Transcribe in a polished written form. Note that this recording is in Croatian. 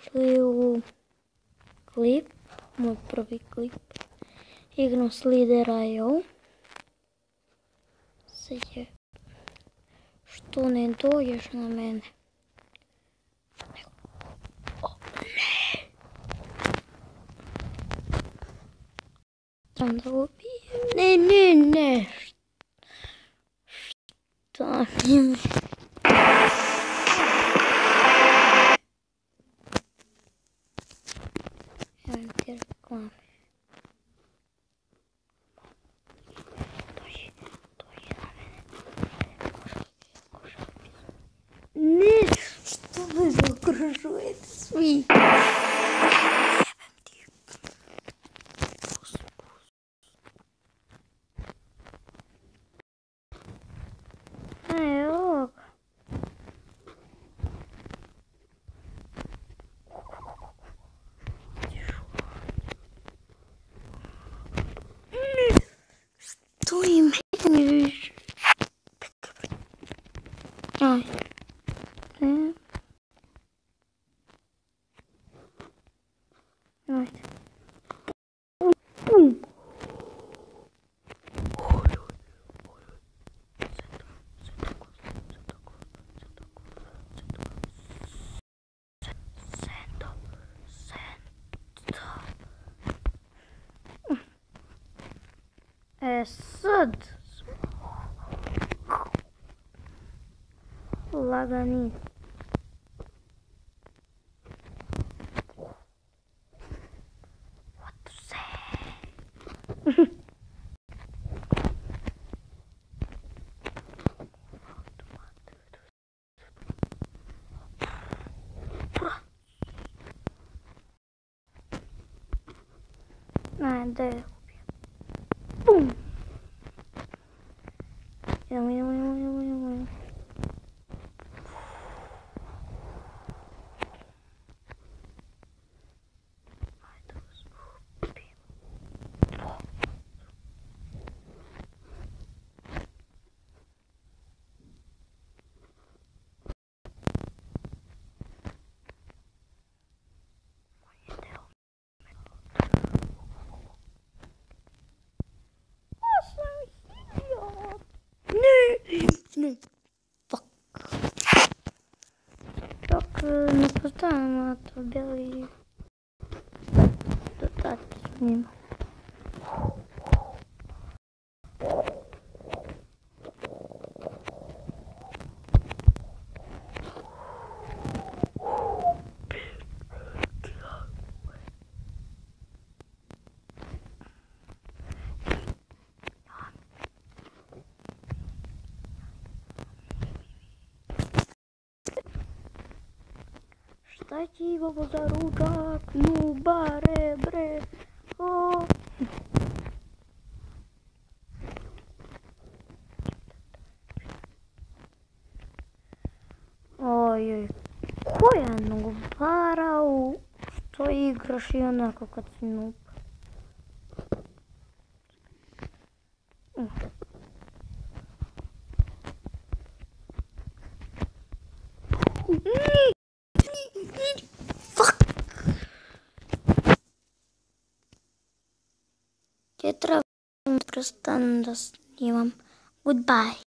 Šli u klip, moj prvi klip, igru Slither.io. Sad je, što ne dođeš na mene? O, ne! Sam da ubijem, ne! Šta mi? Evo ti reklame. Dođi na mene. Ne, što me zaokružujete svi? Jebem ti. Pus. Evo ga. Što i meni više? Aj. Ne. Ajde. Pum. Sad lagani. What to say? Ajde. Pum. Ne. Fuck. Так, нападаем на то белый додать с ним. Дайте его за ручак, ну баре-бре, о. Ой, koja nubara što igraš i onako kad si nub. Я трябва да престана да снимам. Goodbye.